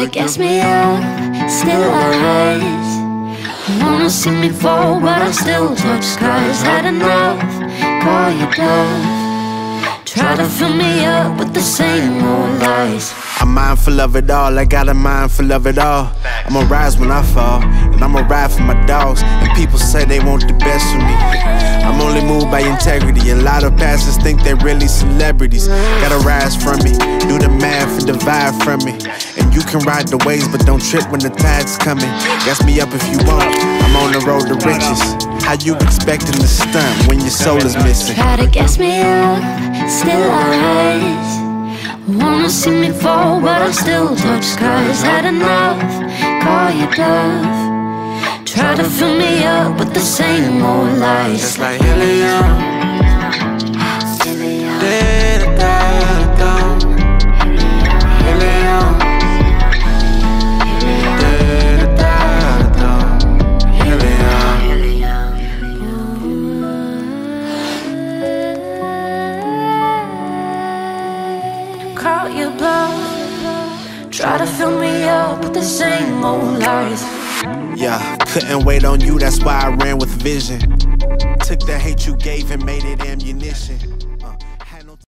to gas me up, still I rise. Wanna see me fall, but I still touch skies. Had enough, call you bluff. Try to fill me up with the same old lies. I'm mindful of it all, I got a mind full of it all. I'ma rise when I fall, and I'ma ride for my dogs. And people say they want the best for me. I'm only moved by integrity. A lot of pastors think they're really celebrities. Gotta rise from me, do the math and divide from me. And you can ride the waves, but don't trip when the tide's coming. Gas me up if you want, I'm on the road to riches. How you expecting to stunt when your soul is missing? Try to gas me up, still I rise. Wanna see me fall, but I still touch skies. Had enough, call you bluff. Try to fill me up with the same old lies. Just like helium. Call you bluff. Try to fill me up with the same old lies. Yeah, couldn't wait on you, that's why I ran with vision. Took the hate you gave and made it ammunition.